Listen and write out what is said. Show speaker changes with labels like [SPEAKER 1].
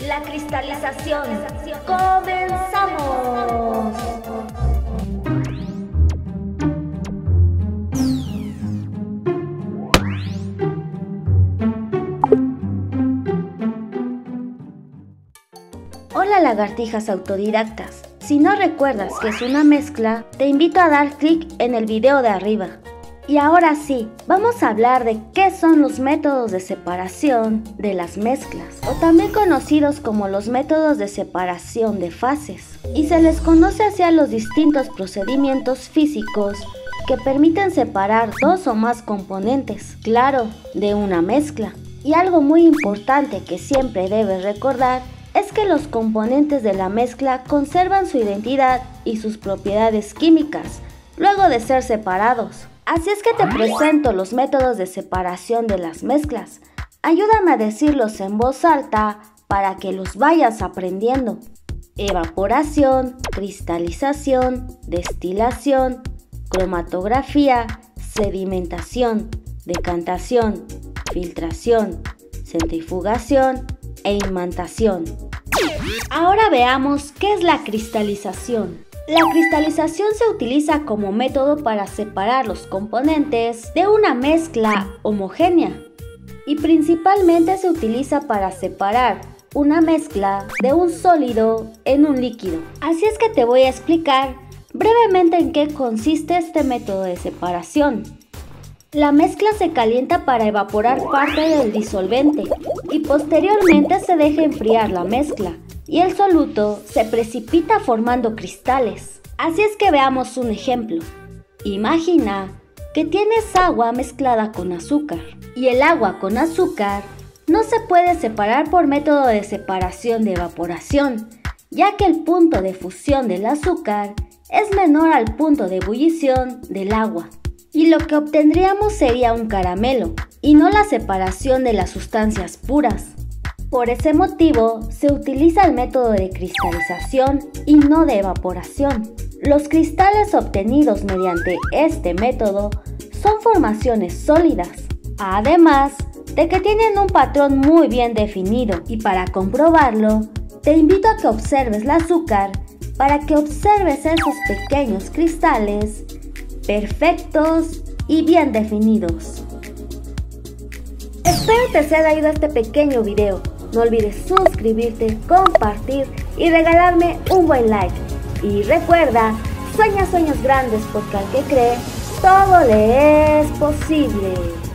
[SPEAKER 1] La cristalización. ¡Comenzamos! Hola lagartijas autodidactas. Si no recuerdas que es una mezcla, te invito a dar clic en el video de arriba. Y ahora sí, vamos a hablar de qué son los métodos de separación de las mezclas, o también conocidos como los métodos de separación de fases. Y se les conoce así a los distintos procedimientos físicos que permiten separar dos o más componentes, claro, de una mezcla. Y algo muy importante que siempre debes recordar es que los componentes de la mezcla conservan su identidad y sus propiedades químicas luego de ser separados. Así es que te presento los métodos de separación de las mezclas. Ayúdame a decirlos en voz alta para que los vayas aprendiendo. Evaporación, cristalización, destilación, cromatografía, sedimentación, decantación, filtración, centrifugación e imantación. Ahora veamos qué es la cristalización. La cristalización se utiliza como método para separar los componentes de una mezcla homogénea y principalmente se utiliza para separar una mezcla de un sólido en un líquido. Así es que te voy a explicar brevemente en qué consiste este método de separación. La mezcla se calienta para evaporar parte del disolvente y posteriormente se deja enfriar la mezcla y el soluto se precipita formando cristales. Así es que veamos un ejemplo. Imagina que tienes agua mezclada con azúcar y el agua con azúcar no se puede separar por método de separación de evaporación, ya que el punto de fusión del azúcar es menor al punto de ebullición del agua. Y lo que obtendríamos sería un caramelo y no la separación de las sustancias puras. Por ese motivo, se utiliza el método de cristalización y no de evaporación. Los cristales obtenidos mediante este método son formaciones sólidas, además de que tienen un patrón muy bien definido. Y para comprobarlo, te invito a que observes el azúcar para que observes esos pequeños cristales perfectos y bien definidos. Espero te sea de ayuda este pequeño video. No olvides suscribirte, compartir y regalarme un buen like. Y recuerda, sueña sueños grandes porque al que cree, todo le es posible.